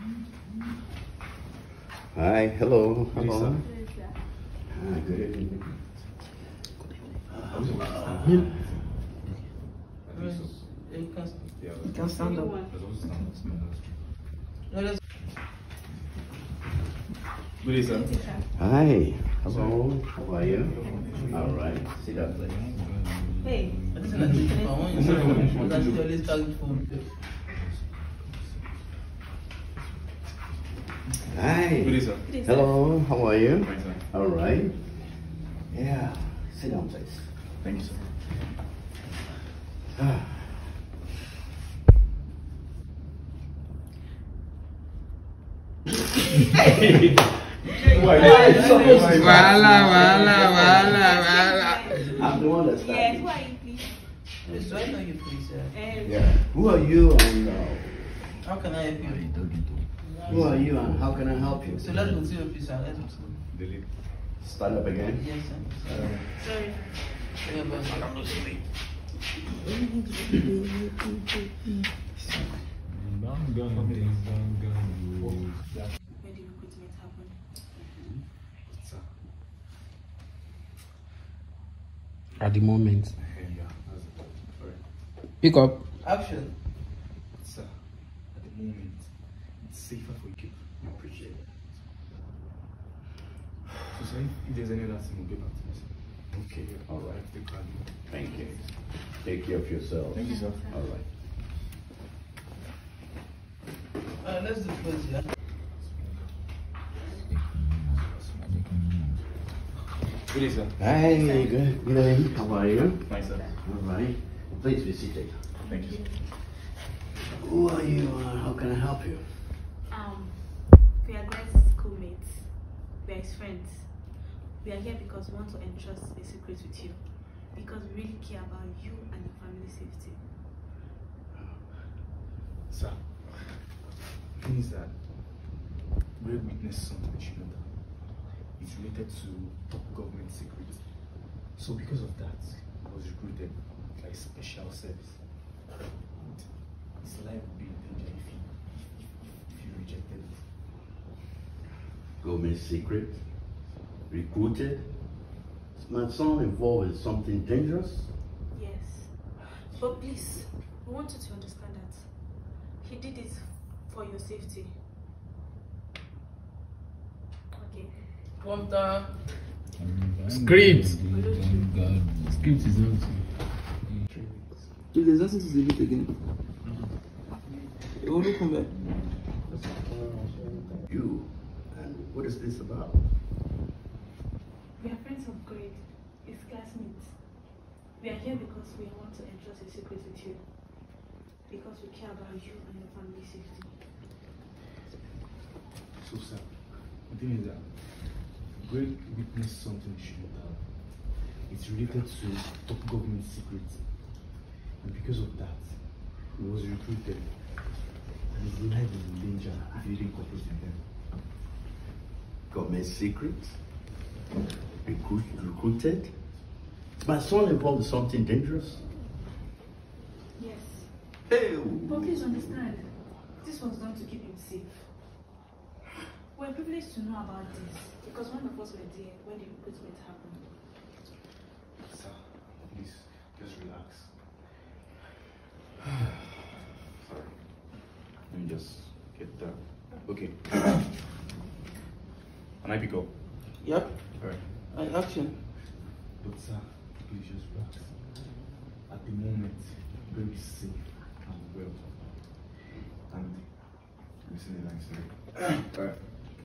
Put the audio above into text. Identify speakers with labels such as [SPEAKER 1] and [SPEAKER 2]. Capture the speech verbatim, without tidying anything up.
[SPEAKER 1] Hi, hello, hello.
[SPEAKER 2] Hello.
[SPEAKER 1] Hi, good evening.
[SPEAKER 2] You can stand up.
[SPEAKER 3] Good day, sir.
[SPEAKER 1] Hi, hello, how are you? All right, sit down, please.
[SPEAKER 2] Hey, I just want to I want you to that's your list phone.
[SPEAKER 1] Hi.
[SPEAKER 3] Good day, sir.
[SPEAKER 1] Hello, how are you?
[SPEAKER 3] Fine, sir.
[SPEAKER 1] All right. Yeah, sit down, please.
[SPEAKER 3] Thank you, sir.
[SPEAKER 1] Ah.
[SPEAKER 4] Wala, wala, wala, wala.
[SPEAKER 1] I'm the one that's
[SPEAKER 5] Yes,
[SPEAKER 1] starting.
[SPEAKER 5] who are you, please?
[SPEAKER 2] Yes, do I know you, please, sir?
[SPEAKER 5] Um,
[SPEAKER 1] Yeah. Who are you and uh,
[SPEAKER 2] How can I help you?
[SPEAKER 1] who are you and how can I help you?
[SPEAKER 2] So let's go to your office, sir. Let's go.
[SPEAKER 3] Delete.
[SPEAKER 1] Stand up again.
[SPEAKER 2] Yes, sir.
[SPEAKER 5] sorry.
[SPEAKER 2] Yeah, but I'm not sleep.
[SPEAKER 5] When the recruitment happened?
[SPEAKER 3] Sir.
[SPEAKER 4] At the moment.
[SPEAKER 3] Yeah, that's it. Alright.
[SPEAKER 4] Pick up.
[SPEAKER 2] Action.
[SPEAKER 3] Sir, at the moment, it's safer for you. We appreciate it. So, sir, if there's any other thing, we'll get back to you, sir.
[SPEAKER 1] Okay, all right.
[SPEAKER 3] Take care.
[SPEAKER 1] Thank you. Take care of yourself.
[SPEAKER 3] Thank you, sir.
[SPEAKER 1] All right.
[SPEAKER 2] Uh, let's do close, yeah?
[SPEAKER 3] Good day, sir.
[SPEAKER 1] Hi, good, good evening. How are you?
[SPEAKER 3] Fine, sir.
[SPEAKER 1] All right. Please be seated.
[SPEAKER 3] Thank you, sir.
[SPEAKER 1] Who are you? Uh, how can I help you?
[SPEAKER 5] Um, we are grad schoolmates. We are his friends. We are here because we want to entrust a secret with you. Because we really care about you and your family safety.
[SPEAKER 3] Sir, the thing is that we witnessed something we should know that. It's related to top government secrets. So because of that, I was recruited by special service. And his life would be in danger if you, if, if you rejected it.
[SPEAKER 1] Government secret? Recruited? Is my son involved in something dangerous?
[SPEAKER 5] Yes. But please, we want you to understand that he did it for your safety. Okay.
[SPEAKER 2] Prompter.
[SPEAKER 4] Script. Script is not.
[SPEAKER 2] If there's nothing to delete again, it will come back.
[SPEAKER 1] You? And what is this about?
[SPEAKER 5] We are friends of grade. His classmates. We are here because we want to entrust a secret with you. Because we care about you and your family safety.
[SPEAKER 3] So, sir, the thing is that Greg witnessed something he shouldn't have. It's related to top government secrets. And because of that, he was recruited. And his life was in danger if he didn't cooperate with them.
[SPEAKER 1] Government secret? Recruit, recruited? Is my son involved in something dangerous?
[SPEAKER 5] Yes.
[SPEAKER 1] Hey!
[SPEAKER 5] But please understand, this was done to keep him safe. We're privileged to know about this because one of us were there when the recruitment happened.
[SPEAKER 3] Sir, please, just relax. Sorry. Let me just get that. Okay. Can I pick up?
[SPEAKER 2] Yep.
[SPEAKER 3] Alright.
[SPEAKER 2] Uh, action.
[SPEAKER 3] But sir, please just relax. At the moment, Greg is safe and well. And listen to the line, sorry. Alright.